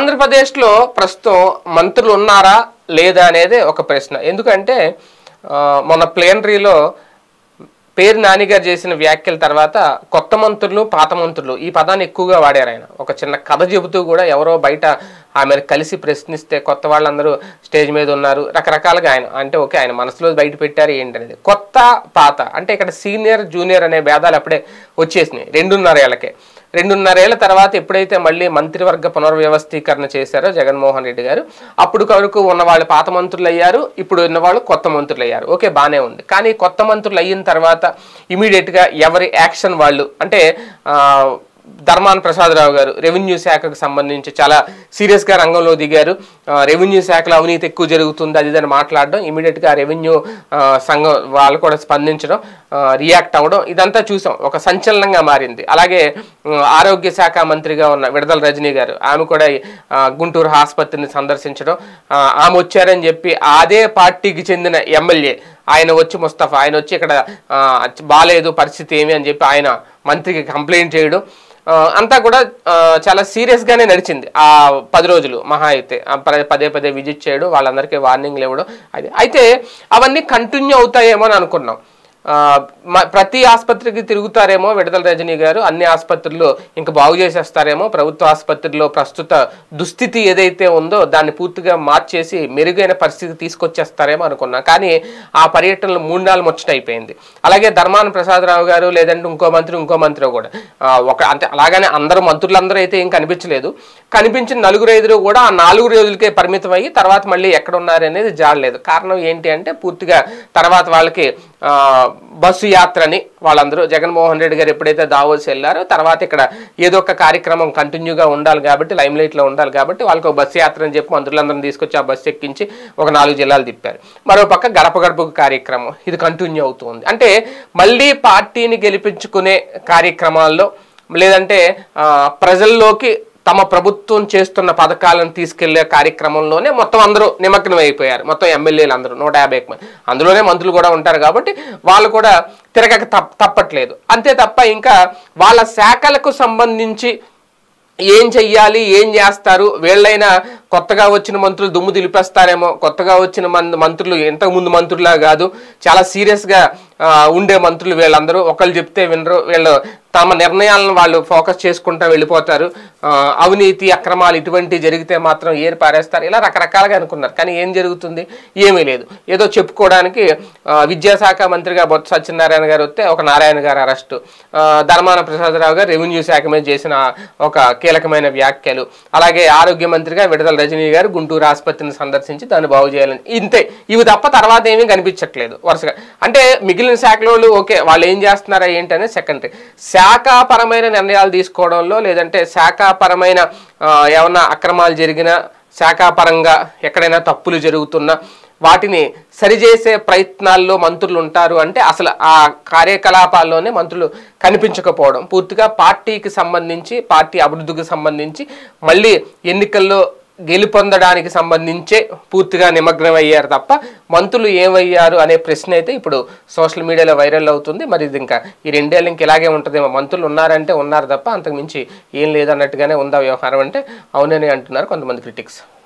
ఆంధ్రప్రదేశ్లో ప్రస్తుతం మంత్రులు ఉన్నారా లేదా అనేది ఒక ప్రశ్న. ఎందుకంటే మొన్న ప్లేనరీలో పేరు నాని గారు చేసిన వ్యాఖ్యల తర్వాత కొత్త మంత్రులు పాత మంత్రులు ఈ పదాన్ని ఎక్కువగా వాడారు. ఆయన ఒక చిన్న కథ చెబుతూ కూడా ఎవరో బయట ఆమెను కలిసి ప్రశ్నిస్తే కొత్త వాళ్ళందరూ స్టేజ్ మీద ఉన్నారు రకరకాలుగా ఆయన అంటే ఓకే ఆయన మనసులో బయట పెట్టారు ఏంటనేది. కొత్త పాత అంటే ఇక్కడ సీనియర్ జూనియర్ అనే భేదాలు అప్పుడే వచ్చేసినాయి 2.5 ఏళ్ళకే. 2.5 ఏళ్ల తర్వాత ఎప్పుడైతే మళ్ళీ మంత్రివర్గ పునర్వ్యవస్థీకరణ చేశారో జగన్మోహన్ రెడ్డి గారు అప్పుడు వరకు ఉన్న వాళ్ళు పాత మంత్రులు అయ్యారు, ఇప్పుడు ఉన్న వాళ్ళు కొత్త మంత్రులు అయ్యారు. ఓకే బాగానే ఉంది. కానీ కొత్త మంత్రులు అయిన తర్వాత ఇమీడియట్గా ఎవరి యాక్షన్ వాళ్ళు అంటే ధర్మాన ప్రసాదరావు గారు రెవెన్యూ శాఖకు సంబంధించి చాలా సీరియస్గా రంగంలో దిగారు. రెవెన్యూ శాఖలో అవినీతి ఎక్కువ జరుగుతుంది అది అని మాట్లాడడం, ఇమీడియట్గా రెవెన్యూ సంఘం వాళ్ళు కూడా స్పందించడం, రియాక్ట్ అవ్వడం ఇదంతా చూసాం, ఒక సంచలనంగా మారింది. అలాగే ఆరోగ్య శాఖ మంత్రిగా ఉన్న విడదల రజనీ గారు ఆమె కూడా గుంటూరు ఆసుపత్రిని సందర్శించడం, ఆమె వచ్చారని చెప్పి అదే పార్టీకి చెందిన ఎమ్మెల్యే ఆయన వచ్చి ముస్తఫా ఆయన వచ్చి ఇక్కడ బాలేదు పరిస్థితి ఏమి అని చెప్పి ఆయన మంత్రికి కంప్లైంట్ చేయడం అంతా కూడా చాలా సీరియస్గానే నడిచింది. ఆ 10 రోజులు మహా అయితే పదే విజిట్ చేయడం, వాళ్ళందరికీ వార్నింగ్లు ఇవ్వడం. అయితే అవన్నీ కంటిన్యూ అవుతాయేమో అని అనుకున్నాం. ప్రతి ఆసుపత్రికి తిరుగుతారేమో విడదల రజనీ గారు, అన్ని ఆసుపత్రుల్లో ఇంకా బాగు చేసేస్తారేమో, ప్రభుత్వ ఆసుపత్రిలో ప్రస్తుత దుస్థితి ఏదైతే ఉందో దాన్ని పూర్తిగా మార్చేసి మెరుగైన పరిస్థితి తీసుకొచ్చేస్తారేమో అనుకున్నాం. కానీ ఆ పర్యటనలో 3 నెలలు ముచ్చటైపోయింది. అలాగే ధర్మాన ప్రసాదరావు గారు లేదంటే ఇంకో మంత్రి కూడా అంటే అలాగనే అందరూ మంత్రులందరూ అయితే ఏం కనిపించలేదు. కనిపించిన 4-5 కూడా ఆ 4 రోజులకే పరిమితం అయ్యి తర్వాత మళ్ళీ ఎక్కడ ఉన్నారనేది జాడలేదు. కారణం ఏంటి అంటే పూర్తిగా తర్వాత వాళ్ళకి బస్సు యాత్రని వాళ్ళందరూ జగన్మోహన్ రెడ్డి గారు ఎప్పుడైతే దావోస్ వెళ్ళారో తర్వాత ఇక్కడ ఏదో ఒక కార్యక్రమం కంటిన్యూగా ఉండాలి కాబట్టి లైమ్లైట్లో ఉండాలి కాబట్టి వాళ్ళకి ఒక బస్సు యాత్ర అని చెప్పి మంత్రులందరినీ తీసుకొచ్చి ఆ బస్సు ఎక్కించి ఒక 4 జిల్లాలు తిప్పారు. మరోపక్క గడపకు కార్యక్రమం ఇది కంటిన్యూ అవుతుంది. అంటే మళ్ళీ పార్టీని గెలిపించుకునే కార్యక్రమాల్లో లేదంటే ప్రజల్లోకి తమ ప్రభుత్వం చేస్తున్న పథకాలను తీసుకెళ్లే కార్యక్రమంలోనే మొత్తం అందరూ నిమగ్నం అయిపోయారు. మొత్తం ఎమ్మెల్యేలు అందరూ 150 మంది, అందులోనే మంత్రులు కూడా ఉంటారు కాబట్టి వాళ్ళు కూడా తిరగక తప్పట్లేదు. అంతే తప్ప ఇంకా వాళ్ళ శాఖలకు సంబంధించి ఏం చెయ్యాలి ఏం చేస్తారు, వీళ్ళైనా కొత్తగా వచ్చిన మంత్రులు దుమ్ము దులిపేస్తారేమో, కొత్తగా వచ్చిన మంత్రులు ఇంతకుముందు మంత్రులా కాదు చాలా సీరియస్గా ఉండే మంత్రులు వీళ్ళందరూ, ఒకళ్ళు చెప్తే వినరు, వీళ్ళు తమ నిర్ణయాలను వాళ్ళు ఫోకస్ చేసుకుంటూ వెళ్ళిపోతారు, అవినీతి అక్రమాలు ఇటువంటి జరిగితే మాత్రం ఏరి పారేస్తారు, ఇలా రకరకాలుగా అనుకున్నారు. కానీ ఏం జరుగుతుంది? ఏమీ లేదు. ఏదో చెప్పుకోవడానికి విద్యాశాఖ మంత్రిగా బొత్స సత్యనారాయణ గారు వస్తే ఒక నారాయణ గారు అరెస్టు, ధర్మాన ప్రసాదరావు గారు రెవెన్యూ శాఖ మీద చేసిన ఒక కీలకమైన వ్యాఖ్యలు, అలాగే ఆరోగ్య మంత్రిగా విడదల రజనీ గారు గుంటూరు ఆసుపత్రిని సందర్శించి దాన్ని బాగు చేయాలని, ఇంతే. ఇవి తప్ప తర్వాత ఏమీ కనిపించట్లేదు వరుసగా. అంటే మిగిలిన శాఖలో ఓకే వాళ్ళు ఏం చేస్తున్నారా ఏంటనే సెకండరీ. శాఖాపరమైన నిర్ణయాలు తీసుకోవడంలో లేదంటే శాఖాపరమైన ఏమన్నా అక్రమాలు జరిగినా, శాఖాపరంగా ఎక్కడైనా తప్పులు జరుగుతున్నా వాటిని సరిచేసే ప్రయత్నాల్లో మంత్రులు ఉంటారు అంటే అసలు ఆ కార్యకలాపాల్లోనే మంత్రులు కనిపించకపోవడం, పూర్తిగా పార్టీకి సంబంధించి పార్టీ అభివృద్ధికి సంబంధించి మళ్ళీ ఎన్నికల్లో గెలుపొందడానికి సంబంధించే పూర్తిగా నిమగ్నం అయ్యారు తప్ప మంత్రులు ఏమయ్యారు అనే ప్రశ్న అయితే ఇప్పుడు సోషల్ మీడియాలో వైరల్ అవుతుంది. మరి ఇది ఇంకా ఈ 2 ఏళ్ళు ఇంక ఇలాగే ఉంటుందేమో, మంత్రులు ఉన్నారంటే ఉన్నారు తప్ప అంతకుమించి ఏం లేదన్నట్టుగానే ఉందా వ్యవహారం అంటే అవునని అంటున్నారు కొంతమంది క్రిటిక్స్.